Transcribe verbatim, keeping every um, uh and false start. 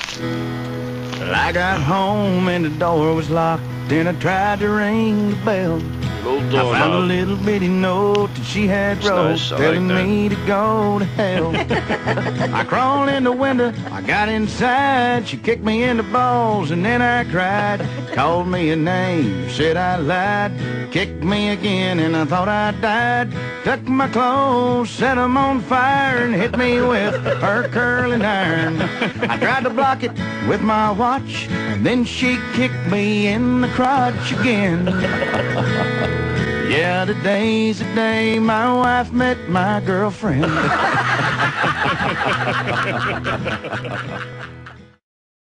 Well, I got home and the door was locked. Then I tried to ring the bell. Little I door found a knob. little bitty note that she had It's wrote, nice. I like telling that. me to go to hell. I crawled in the window, I got inside. She kicked me in the balls and then I cried. Called me a name, said I lied. Kicked me again and I thought I died. Took my clothes, set them on fire, and hit me with her curling iron. I tried to block it with my watch, and then she kicked me in the crotch again. Yeah, today's the day my wife met my girlfriend.